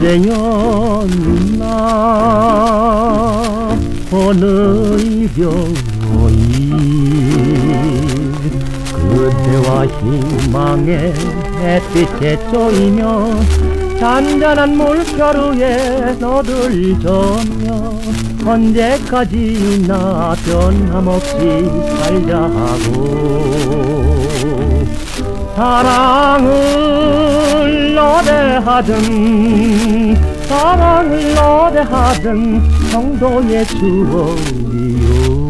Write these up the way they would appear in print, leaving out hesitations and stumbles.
언제였나 어느 일병이 그대와 희망의 햇빛에 쪼이며 잔잔한 물결 위에 너들 젖며 언제까지나 변함없이 살자고 사랑을 노래하든 사랑을 노래하든 정도의 추억이요.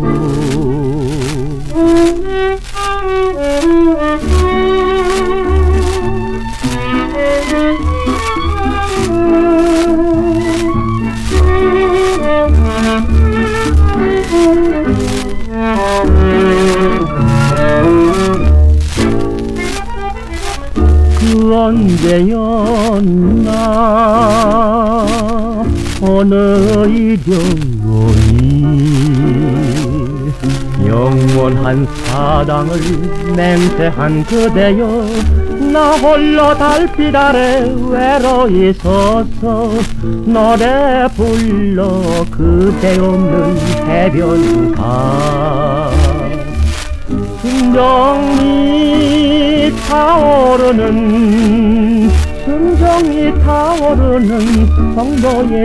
그 언제였나 어느 일요일 영원한 사랑을 맹세한 그대여 나 홀로 달빛 아래 외로이 서서 노래 불러 그대 없는 해변가 순정이 타오르는 순정이 타오르는 성도의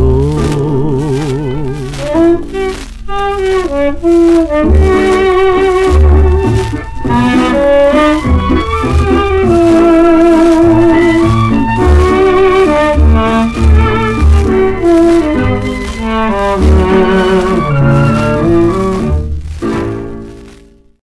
추억이요.